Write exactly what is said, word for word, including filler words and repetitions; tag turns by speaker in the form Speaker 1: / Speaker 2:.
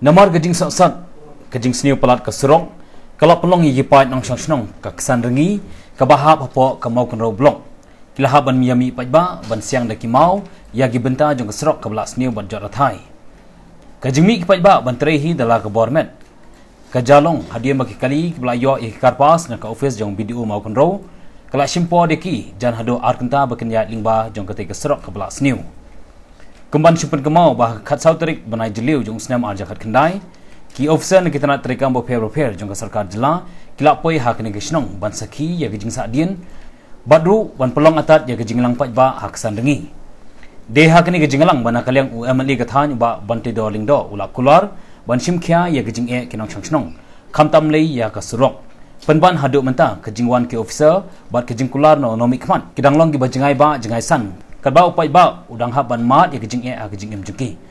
Speaker 1: Namar gajing sat gajing sniu pelat ke serong kalau pelong yi pai nang sang snong ka kesan rengi ka bahap apa ka mau kan ro blong kilah ban miami pajba ban siang da ki mau ya gi benta jong ke serok ka belak sniu ban jot rathai gajing mi ki pajba ban trehi dala ka bormet ka jalong hadiah bagi kali belak yo i karpas na ka office jong video mau kan ro kala simpo de ki jan hado arkenta bakenya lingba jong ke te serok ka belak sniu Kemban simpan kemau bah kat sauterik banai jeliu jong senam arja kat kendai ki officer ni kita nak terikam bo pair jong ke sarkar jela kilap poi hak ni gesnong ban saki ya gejing sadien badru ban pelong atat ya gejing lang paj ba hak sandengi de hak ni gejing lang bana kaliang u emali gathany ba bante do ling do ulak kular ban simkhia ya gejing e kinong changsnong khamtam lei ya ka surok penban hadu menta gejing wan ki officer bat gejing kular no nomi kman kidang long gi ba jengai ba jengai san Kadba upai ba udang haban mat ya gejing e a gejing em juki